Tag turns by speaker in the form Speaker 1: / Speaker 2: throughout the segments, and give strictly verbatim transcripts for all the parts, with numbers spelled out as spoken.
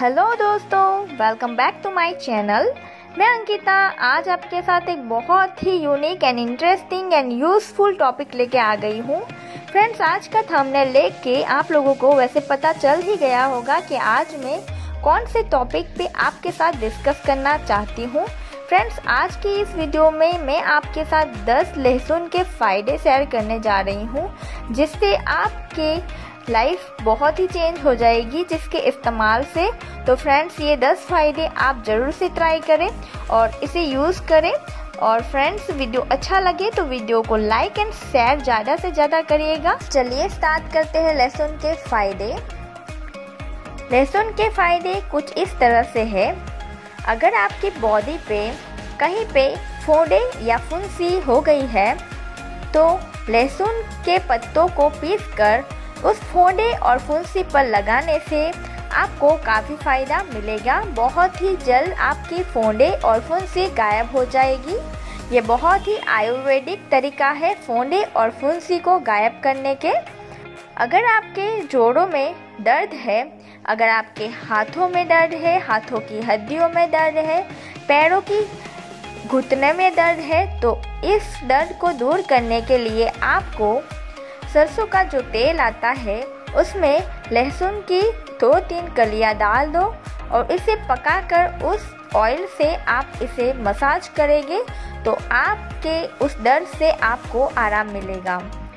Speaker 1: Hello दोस्तों, welcome back to my channel. मैं अंकिता आज आपके साथ एक बहुत ही unique and interesting and useful topic लेके आ गई हूँ। फ्रेंड्स, आज का थंबनेल देख के आप लोगों को वैसे पता चल ही गया होगा कि आज मैं कौन से टॉपिक पे आपके साथ डिस्कस करना चाहती हूँ। फ्रेंड्स, आज की इस वीडियो में मैं आपके साथ दस लहसुन के फ़ायदे शेयर करने जा रही हूँ, जिससे आपके लाइफ बहुत ही चेंज हो जाएगी जिसके इस्तेमाल से। तो फ्रेंड्स, ये दस फ़ायदे आप ज़रूर से ट्राई करें और इसे यूज़ करें। और फ्रेंड्स, वीडियो अच्छा लगे तो वीडियो को लाइक एंड शेयर ज़्यादा से ज़्यादा करिएगा। चलिए स्टार्ट करते हैं लहसुन के फ़ायदे। लहसुन के फ़ायदे कुछ इस तरह से है। अगर आपकी बॉडी पे कहीं पे फोड़े या फुंसी हो गई है तो लहसुन के पत्तों को पीसकर उस फोड़े और फुंसी पर लगाने से आपको काफ़ी फ़ायदा मिलेगा। बहुत ही जल्द आपकी फोड़े और फुंसी गायब हो जाएगी। ये बहुत ही आयुर्वेदिक तरीका है फोड़े और फुंसी को गायब करने के। अगर आपके जोड़ों में दर्द है, अगर आपके हाथों में दर्द है, हाथों की हड्डियों में दर्द है, पैरों की घुटने में दर्द है, तो इस दर्द को दूर करने के लिए आपको सरसों का जो तेल आता है उसमें लहसुन की दो तीन कलियां डाल दो और इसे पकाकर उस ऑयल से आप इसे मसाज करेंगे तो आपके उस दर्द से आपको आराम मिलेगा।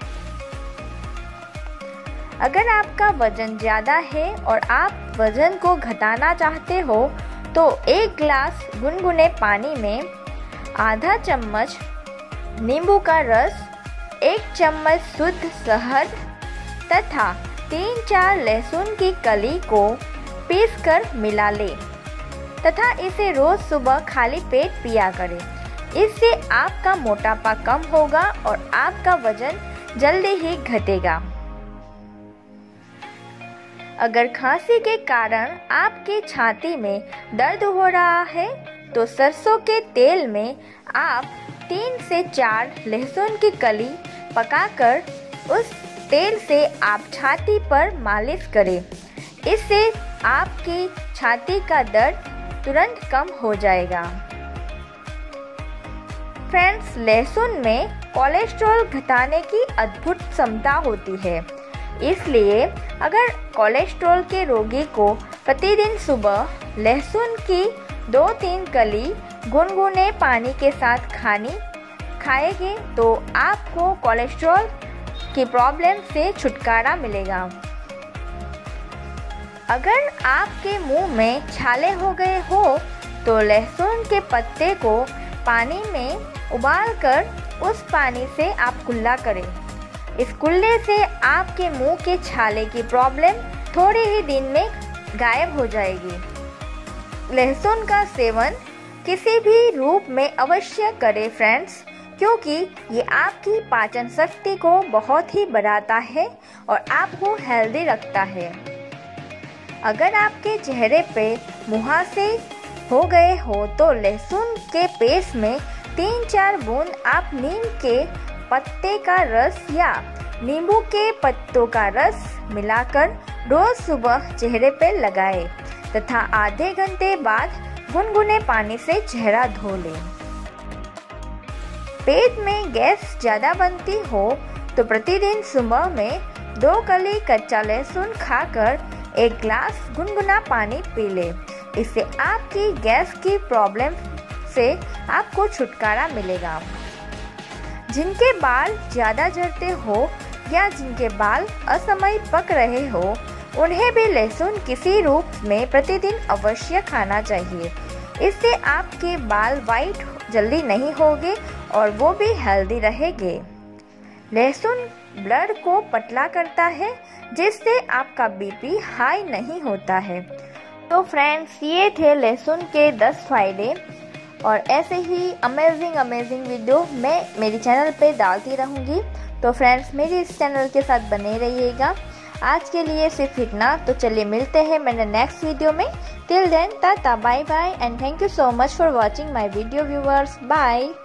Speaker 1: अगर आपका वजन ज़्यादा है और आप वजन को घटाना चाहते हो तो एक गिलास गुनगुने पानी में आधा चम्मच नींबू का रस, एक चम्मच शुद्ध शहद तथा तीन चार लहसुन की कली को पीसकर मिला लें तथा इसे रोज सुबह खाली पेट पिया करें। इससे आपका मोटापा कम होगा और आपका वजन जल्दी ही घटेगा। अगर खांसी के कारण आपकी छाती में दर्द हो रहा है तो सरसों के तेल में आप तीन से चार लहसुन की कली पकाकर उस तेल से आप छाती पर मालिश करें। इससे आपकी छाती का दर्द तुरंत कम हो जाएगा। फ्रेंड्स, लहसुन में कोलेस्ट्रॉल घटाने की अद्भुत क्षमता होती है। इसलिए अगर कोलेस्ट्रॉल के रोगी को प्रतिदिन सुबह लहसुन की दो तीन कली गुनगुने पानी के साथ खानी खाएंगे तो आपको कोलेस्ट्रॉल की प्रॉब्लम से छुटकारा मिलेगा। अगर आपके मुंह में छाले हो गए हो तो लहसुन के पत्ते को पानी में उबालकर उस पानी से आप कुल्ला करें। इस कुल्ले से आपके मुंह के छाले की प्रॉब्लम थोड़े ही दिन में गायब हो जाएगी। लहसुन का सेवन किसी भी रूप में अवश्य करें फ्रेंड्स, क्योंकि ये आपकी पाचन शक्ति को बहुत ही बढ़ाता है और आपको हेल्दी रखता है। अगर आपके चेहरे पे मुहासे हो गए हो तो लहसुन के पेस्ट में तीन चार बूंद आप नीम के पत्ते का रस या नींबू के पत्तों का रस मिलाकर रोज सुबह चेहरे पे लगाएं तथा आधे घंटे बाद गुनगुने पानी से चेहरा धो लें। पेट में गैस ज़्यादा बनती हो तो प्रतिदिन सुबह में दो कली कच्चा लहसुन खाकर एक गिलास गुनगुना पानी पी लें। इससे आपकी गैस की प्रॉब्लम से आपको छुटकारा मिलेगा। जिनके बाल ज़्यादा झड़ते हो या जिनके बाल असमय पक रहे हो उन्हें भी लहसुन किसी रूप में प्रतिदिन अवश्य खाना चाहिए। इससे आपके बाल वाइट जल्दी नहीं होंगे और वो भी हेल्दी रहेंगे। लहसुन ब्लड को पतला करता है जिससे आपका बीपी हाई नहीं होता है। तो फ्रेंड्स, ये थे लहसुन के दस फायदे और ऐसे ही अमेजिंग अमेजिंग वीडियो मैं मेरी चैनल पे डालती रहूँगी। तो फ्रेंड्स, मेरे इस चैनल के साथ बने रहिएगा। आज के लिए सिर्फ इतना। तो चलिए मिलते हैं मेरे नेक्स्ट वीडियो में। Till then tata bye bye and thank you so much for watching my video viewers. Bye.